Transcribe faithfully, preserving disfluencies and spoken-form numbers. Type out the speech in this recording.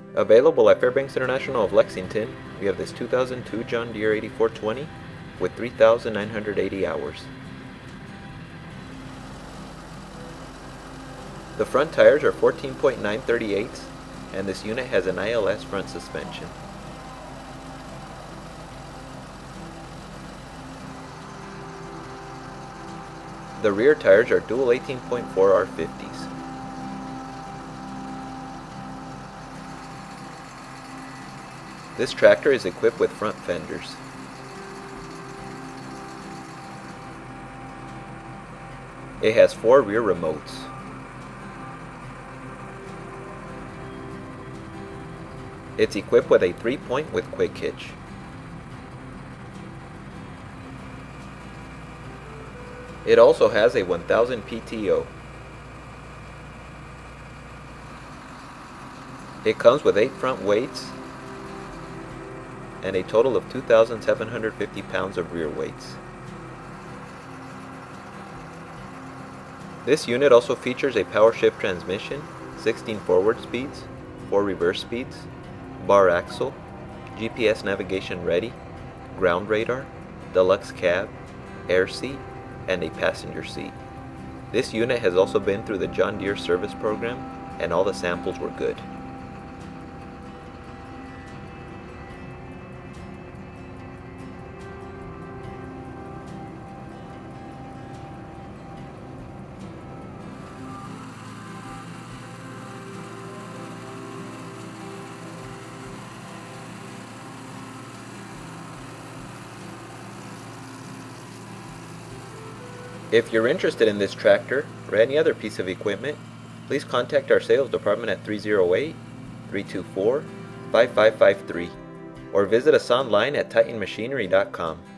Available at Fairbanks International of Lexington, we have this two thousand two John Deere eighty-four twenty with three thousand nine hundred eighty hours. The front tires are fourteen point nine thirty-eighths, and this unit has an I L S front suspension. The rear tires are dual eighteen point four R fifties. This tractor is equipped with front fenders. It has four rear remotes. It's equipped with a three-point with quick hitch. It also has a one thousand P T O. It comes with eight front weights and a total of two thousand seven hundred fifty pounds of rear weights. This unit also features a Powershift transmission, sixteen forward speeds, four reverse speeds, bar axle, G P S navigation ready, ground radar, Deluxe Cab, air seat, and a passenger seat. This unit has also been through the John Deere service program, and all the samples were good. If you're interested in this tractor or any other piece of equipment, please contact our sales department at three oh eight, three two four, five five five three or visit us online at titan machinery dot com.